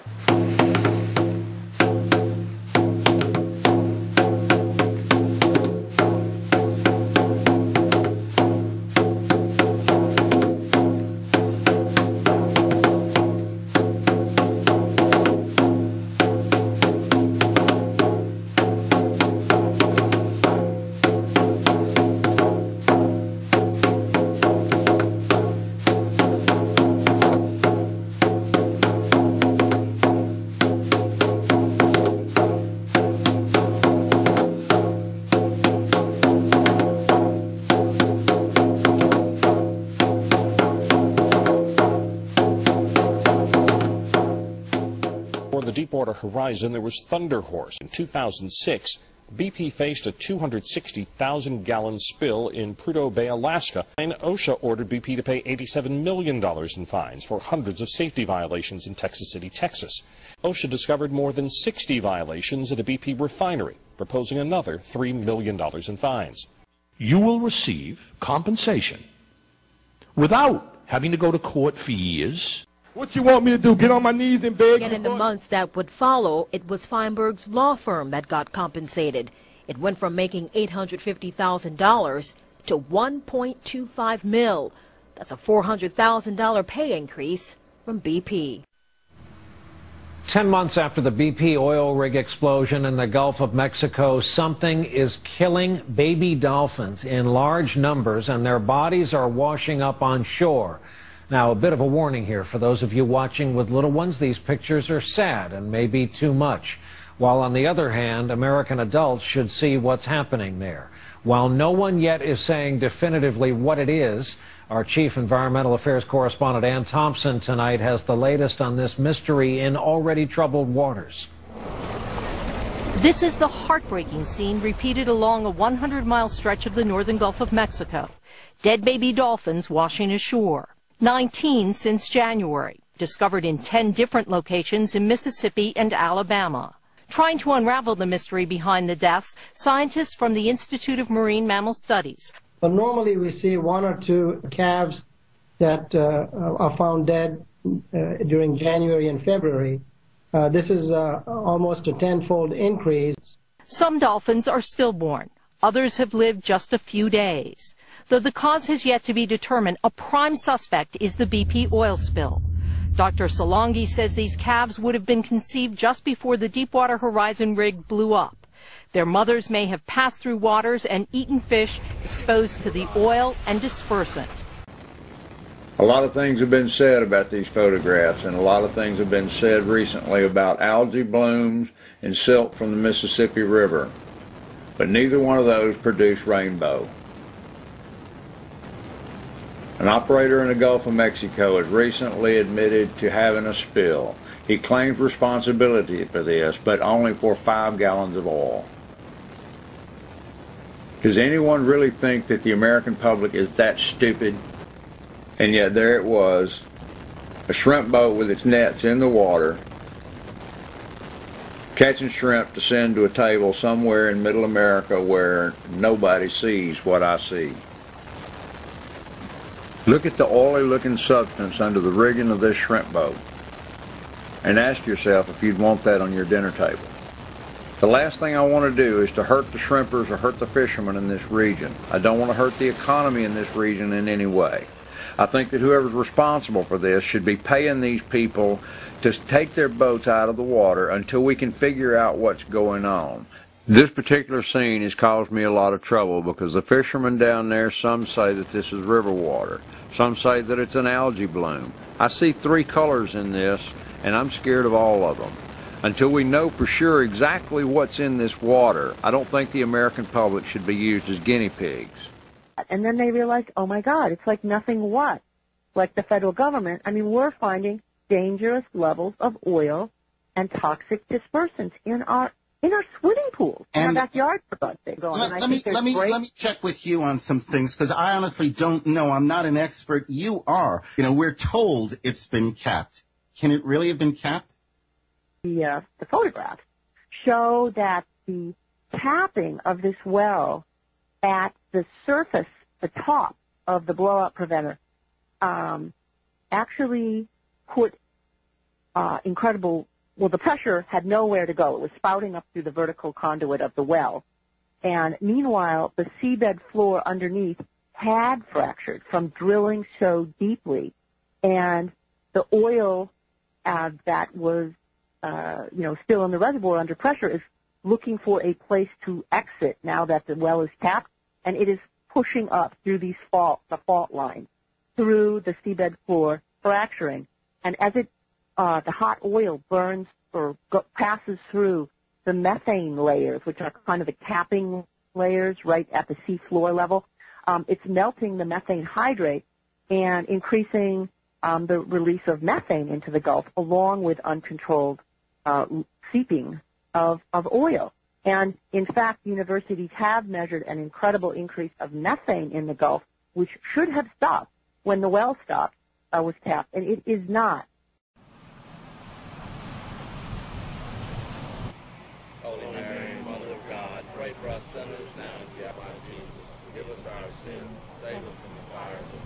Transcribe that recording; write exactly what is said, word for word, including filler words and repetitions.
For the Deepwater Horizon, there was Thunder Horse. In two thousand six, B P faced a two hundred sixty thousand gallon spill in Prudhoe Bay, Alaska, and OSHA ordered B P to pay eighty-seven million dollars in fines for hundreds of safety violations in Texas City, Texas. OSHA discovered more than sixty violations at a B P refinery, proposing another three million dollars in fines. You will receive compensation without having to go to court for years. What you want me to do, get on my knees and beg? Yet in the months that would follow, it was Feinberg's law firm that got compensated. It went from making eight hundred fifty thousand dollars to one point two five mil. That's a four hundred thousand dollar pay increase from B P. Ten months after the B P oil rig explosion in the Gulf of Mexico, something is killing baby dolphins in large numbers, and their bodies are washing up on shore. Now, a bit of a warning here for those of you watching with little ones. These pictures are sad and maybe too much. While on the other hand, American adults should see what's happening there. While no one yet is saying definitively what it is, our chief environmental affairs correspondent Ann Thompson tonight has the latest on this mystery in already troubled waters. This is the heartbreaking scene repeated along a one hundred mile stretch of the northern Gulf of Mexico. Dead baby dolphins washing ashore. nineteen since January, discovered in ten different locations in Mississippi and Alabama. Trying to unravel the mystery behind the deaths, scientists from the Institute of Marine Mammal Studies. But normally we see one or two calves that uh, are found dead uh, during January and February. Uh, this is uh, almost a tenfold increase. Some dolphins are stillborn. Others have lived just a few days. Though the cause has yet to be determined, a prime suspect is the B P oil spill. Doctor Salongi says these calves would have been conceived just before the Deepwater Horizon rig blew up. Their mothers may have passed through waters and eaten fish exposed to the oil and dispersant. A lot of things have been said about these photographs, and a lot of things have been said recently about algae blooms and silt from the Mississippi River. But neither one of those produced rainbow. An operator in the Gulf of Mexico has recently admitted to having a spill. He claims responsibility for this, but only for five gallons of oil. Does anyone really think that the American public is that stupid? And yet there it was, a shrimp boat with its nets in the water, catching shrimp to send to a table somewhere in middle America where nobody sees what I see. Look at the oily looking substance under the rigging of this shrimp boat and ask yourself if you'd want that on your dinner table. The last thing I want to do is to hurt the shrimpers or hurt the fishermen in this region. I don't want to hurt the economy in this region in any way. I think that whoever's responsible for this should be paying these people to take their boats out of the water until we can figure out what's going on. This particular scene has caused me a lot of trouble because the fishermen down there, some say that this is river water. Some say that it's an algae bloom. I see three colors in this, and I'm scared of all of them. Until we know for sure exactly what's in this water, I don't think the American public should be used as guinea pigs. And then they realized, oh my God, it's like nothing what? Like the federal government. I mean, we're finding dangerous levels of oil and toxic dispersants in our in our swimming pools, in our backyard, for God's sake. Let, let me let me great... let me check with you on some things because I honestly don't know. I'm not an expert. You are. You know, we're told it's been capped. Can it really have been capped? The uh, the photographs show that the capping of this well at the surface, the top of the blowout preventer, um, actually put uh, incredible well, the pressure had nowhere to go. It was spouting up through the vertical conduit of the well. And meanwhile, the seabed floor underneath had fractured from drilling so deeply. And the oil uh, that was, uh, you know, still in the reservoir under pressure is looking for a place to exit now that the well is capped. And it is pushing up through these fault, the fault lines, through the seabed floor, fracturing. And as it, uh, the hot oil burns or go, passes through the methane layers, which are kind of the capping layers right at the sea floor level, um, it's melting the methane hydrate and increasing um, the release of methane into the Gulf, along with uncontrolled uh, seeping of, of oil. And in fact, universities have measured an incredible increase of methane in the Gulf, which should have stopped when the well stopped, uh, was tapped, and it is not. Holy Mary, Mother of God, pray for us sinners now and at the hour of Jesus. Forgive us our sins, save us from the fires of